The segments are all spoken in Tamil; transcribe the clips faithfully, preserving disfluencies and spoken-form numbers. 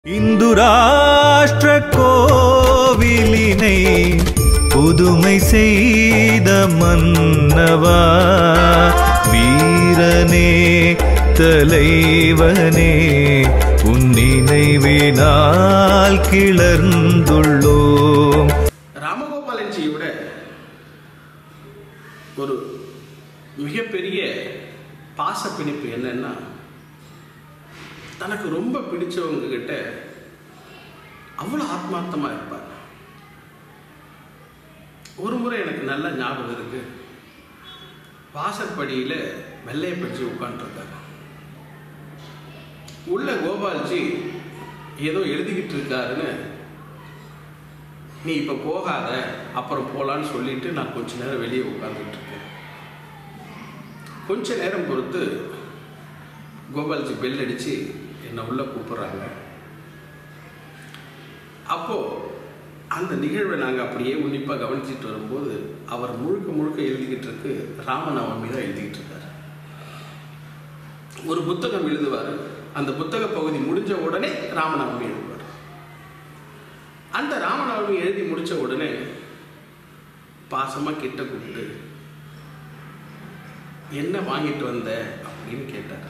இந்து ராஷ்டிர கோவிலினை புதுமை செய்த மன்னவா, வீரனே தலைவனே, உன் நினைவினால் கிளர்ந்துள்ளோம். ராமகோபாலன்ஜியோட ஒரு மிகப்பெரிய பாச பிணைப்பு என்னன்னா, தனக்கு ரொம்ப பிடிச்சவங்க கிட்ட அவ்வளோ ஆத்மார்த்தமாக இருப்பார். ஒரு முறை எனக்கு நல்ல ஞாபகம் இருக்கு. வாசற்படியில் வெள்ளையை படிச்சு உட்காந்துருக்காரு. உள்ள கோபால்ஜி ஏதோ எழுதிக்கிட்டு இருக்காருன்னு, நீ இப்போ போகாத, அப்புறம் போகலான்னு சொல்லிட்டு நான் கொஞ்ச நேரம் வெளியே உட்காந்துக்கிட்டு இருக்கேன். கொஞ்ச நேரம் பொறுத்து கோபால்ஜி பெல் அடித்து என்னை உள்ளே கூப்பிட்றாங்க. அப்போது அந்த நிகழ்வை நாங்கள் அப்படியே உன்னிப்பாக கவனிச்சிட்டு வரும்போது, அவர் முழுக்க முழுக்க எழுதிக்கிட்டு இருக்கு ராமநவமி தான் எழுதிக்கிட்டு இருக்காரு. ஒரு புத்தகம் எழுதுவார், அந்த புத்தக பகுதி முடிஞ்ச உடனே ராமநவமி எழுதுவார். அந்த ராமநவமி எழுதி முடித்த உடனே பாசமாக கிட்ட கூப்பிட்டு, என்ன வாங்கிட்டு வந்த அப்படின்னு கேட்டார்.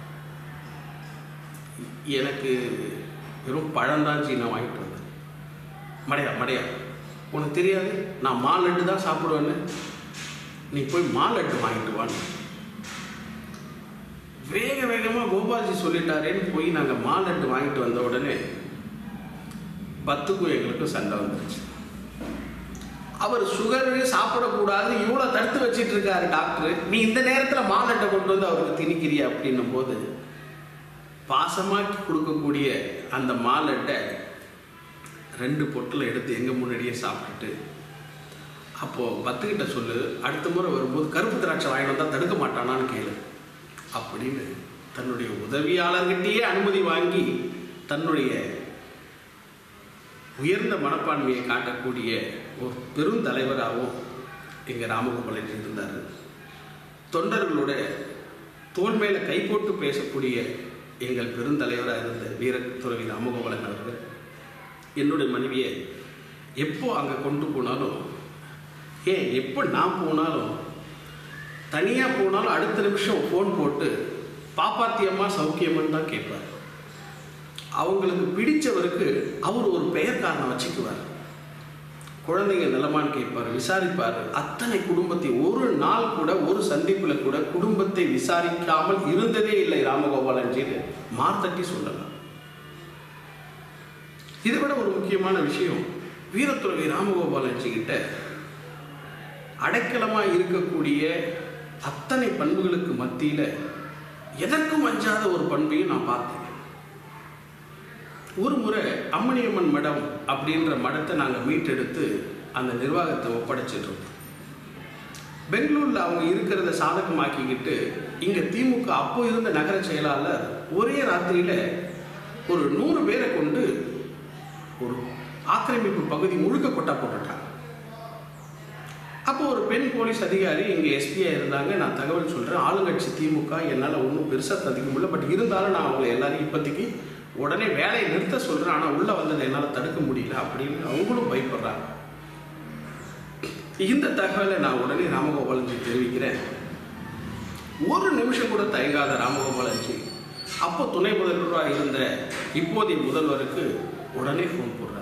எனக்கு வெறும் பழம்தான் சீனா வாங்கிட்டு வந்தேன். மடையா மடையா உனக்கு தெரியாது, நான் மா லட்டு தான் சாப்பிடுவேன்னு, நீ போய் மா லட்டு வாங்கிட்டு வாங்க. வேக வேகமாக கோபால்ஜி சொல்லிட்டாரேன்னு போய் நாங்கள் மா லட்டு வாங்கிட்டு வந்த உடனே பத்துக்கும் எங்களுக்கும் சண்டை வந்துருச்சு. அவர் சுகரு சாப்பிடக்கூடாது இவ்வளோ தடுத்து வச்சிட்டு இருக்காரு டாக்டர், நீ இந்த நேரத்தில் மா லட்டை கொண்டு வந்து அவருக்கு திணிக்கிறியா அப்படின்னும் போது, பாசமாக்கி கொடுக்கக்கூடிய அந்த மாலட்டை ரெண்டு பொட்டில் எடுத்து எங்கள் முன்னாடியே சாப்பிட்டுட்டு, அப்போது பத்துக்கிட்ட சொல்லு, அடுத்த முறை வரும்போது கருப்பு திராட்சை வாங்கிட்டு வந்தால் தடுக்க மாட்டானான்னு கேளு அப்படின்னு தன்னுடைய உதவியாளர்கிட்டயே அனுமதி வாங்கி தன்னுடைய உயர்ந்த மனப்பான்மையை காட்டக்கூடிய ஒரு பெருந்தலைவராகவும் எங்கள் ராமகோபாலன் இருந்தார். தொண்டர்களோட தோல் மேலே கை போட்டு பேசக்கூடிய எங்கள் பெருந்தலைவராக இருந்த வீரத்துறவி ராமகோபாலன் அவர்கள் என்னுடைய மனைவியை எப்போ அங்கே கொண்டு போனாலும், ஏன் எப்போ நான் போனாலும், தனியாக போனாலும் அடுத்த நிமிஷம் ஃபோன் போட்டு பாப்பாத்தியம்மா சௌக்கியம்னு தான் கேட்பார். அவங்களுக்கு பிடிச்சவருக்கு அவர் ஒரு பெயர் காரணம் வச்சுக்குவார். குழந்தைங்க நிலமான்னு கேட்பார், விசாரிப்பார். அத்தனை குடும்பத்தை ஒரு நாள் கூட ஒரு சந்திப்பில் கூட குடும்பத்தை விசாரிக்காமல் இருந்ததே இல்லை ராமகோபாலன்ஜின்னு மார்த்தட்டி சொல்லலாம். இதை விட ஒரு முக்கியமான விஷயம், வீரத்துறவி ராமகோபாலன்ஜி கிட்ட அடைக்கலமாக இருக்கக்கூடிய அத்தனை பண்புகளுக்கு மத்தியில் எதற்கும் அஞ்சாத ஒரு பண்பையும் நான் பார்த்தேன். ஒரு முறை அம்மணியம்மன் மடம் அப்படின்ற மடத்தை நாங்கள் மீட்டெடுத்து அந்த நிர்வாகத்தை ஒப்படைச்சிட்ருக்கோம். பெங்களூரில் அவங்க இருக்கிறத சாதகமாக்கிக்கிட்டு இங்கே திமுக அப்போ இருந்த நகர செயலாளர் ஒரே ராத்திரியில் ஒரு நூறு பேரை கொண்டு ஒரு ஆக்கிரமிப்பு பகுதி முழுக்க கொட்டா போட்டுட்டாங்க. அப்போ ஒரு பெண் போலீஸ் அதிகாரி இங்கே எஸ்பியாக இருந்தாங்க. நான் தகவல் சொல்கிறேன், ஆளுங்கட்சி திமுக, என்னால் ஒன்றும் பெருசாக ததிக்க முடியல, பட் இருந்தாலும் நான் அவங்களை எல்லாரையும் இப்போதைக்கு உடனே வேலையை நிறுத்த சொல்கிறேன், ஆனால் உள்ளே வந்ததை என்னால் தடுக்க முடியல அப்படின்னு அவங்களும் பயப்படுறாங்க. இந்த தகவலை நான் உடனே ராமகோபாலன்ஜி தெரிவிக்கிறேன். ஒரு நிமிஷம் கூட தயங்காத ராமகோபாலன்ஜி அப்போ துணை முதல்வராக இருந்த இப்போதைய முதல்வருக்கு உடனே ஃபோன் போடுறார்.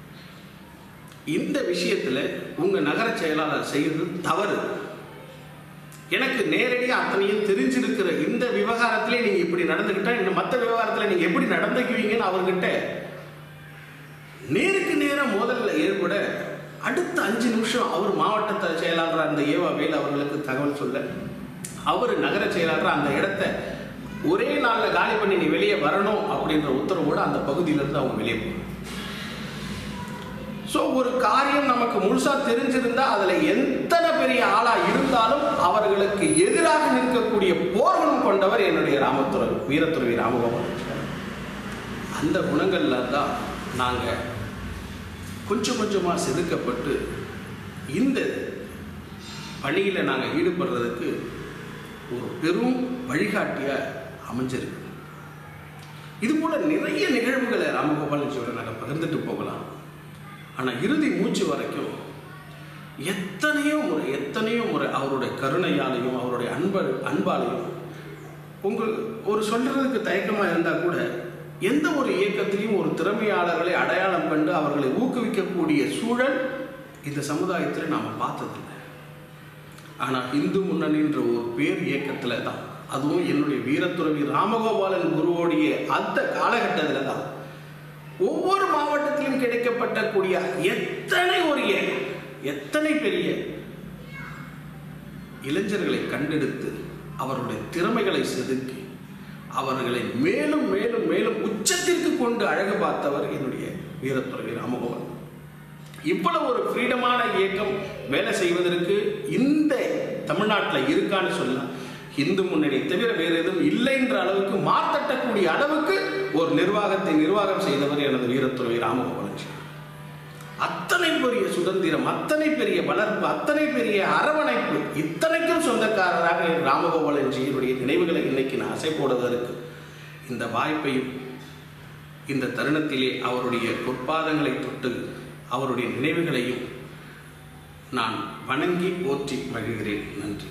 இந்த விஷயத்தில் உங்கள் நகர செயலாளர் செய்கிறது தவறு, எனக்கு நேரடியாக அத்தனையும் தெரிஞ்சிருக்கிற இந்த விவகாரத்திலே நீங்கள் இப்படி நடந்துக்கிட்டா இன்னும் மற்ற விவகாரத்தில் நீங்கள் எப்படி நடந்துக்குவீங்கன்னு அவர்கிட்ட நேருக்கு நேரம் மோதல்ல ஏற்பட அடுத்த அஞ்சு நிமிஷம் அவர் மாவட்ட செயலாளர் அந்த ஏவா வேல் அவர்களுக்கு தகவல் சொல்ல, அவர் நகர செயலாளர் அந்த இடத்த ஒரே நாளில் காலி பண்ணி நீ வெளியே வரணும் அப்படின்ற உத்தரவோடு அந்த பகுதியிலிருந்து அவங்க வெளியே போகணும். ஸோ ஒரு காரியம் நமக்கு முழுசாக தெரிஞ்சிருந்தா அதில் எத்தனை பெரிய ஆளாக இருந்தாலும் அவர்களுக்கு எதிராக நிற்கக்கூடிய போர்க்குணம் கொண்டவர் என்னுடைய ராமத்துறை வீரத்துறவி ராமகோபாலன். அந்த குணங்கள்ல தான் நாங்கள் கொஞ்சம் கொஞ்சமாக செதுக்கப்பட்டு இந்த பணியில் நாங்கள் ஈடுபடுறதுக்கு ஒரு பெரும் வழிகாட்டியாக அமைஞ்சிருக்கு. இது போல நிறைய நிகழ்வுகளை ராமகோபாலஜியோட நாங்கள் பகிர்ந்துட்டு போகலாம். ஆனால் இறுதி மூச்சு வரைக்கும் எத்தனையோ முறை எத்தனையோ முறை அவருடைய கருணையாலையும் அவருடைய அன்ப அன்பாலையும் உங்கள் ஒரு சொல்றதுக்கு தயக்கமாக இருந்தால் கூட எந்த ஒரு இயக்கத்திலையும் ஒரு திறமையாளர்களை அடையாளம் கண்டு அவர்களை ஊக்குவிக்கக்கூடிய சூழல் இந்த சமுதாயத்தில் நாம் பார்த்ததில்லை. ஆனால் இந்து முன்னணின்ற ஒரு பேர் இயக்கத்தில் தான், அதுவும் என்னுடைய வீரத்துறவி ராமகோபாலன் குருவோடைய அந்த காலகட்டத்தில் தான் ஒவ்வொரு மாவட்டத்திலும் கிடைக்கப்பட்ட கூடிய எத்தனை ஒரு எத்தனை பெரிய இளைஞர்களை கண்டெடுத்து அவருடைய திறமைகளை செதுக்கி அவர்களை மேலும் மேலும் மேலும் உச்சத்திற்கு கொண்டு அழகு பார்த்தவர் என்னுடைய வீரத்துறவி ராமகோபாலன். இவ்வளவு ஒரு ஃப்ரீடமான இயக்கம் வேலை செய்வதற்கு இந்த தமிழ்நாட்டில் இருக்கான்னு சொல்லலாம். இந்து முன்னணி தவிர வேறு எதுவும் இல்லைன்ற அளவுக்கு மாற்றக்கூடிய அளவுக்கு ஒரு நிர்வாகத்தை நிர்வாகம் செய்தவர் எனது வீரத்துறவி ராமகோபாலன். அத்தனை பெரிய சுதந்திரம், அத்தனை பெரிய வளர்ப்பு, அத்தனை பெரிய அரவணைப்பு, இத்தனைக்கும் சொந்தக்காரராக ராமகோபாலன்ஜியினுடைய நினைவுகளை இன்னைக்கு நான் அசை போடுவதற்கு இந்த வாய்ப்பையும் இந்த தருணத்திலே அவருடைய பொற்பாதங்களை தொட்டு அவருடைய நினைவுகளையும் நான் வணங்கி போற்றி மகிழ்கிறேன். நன்றி.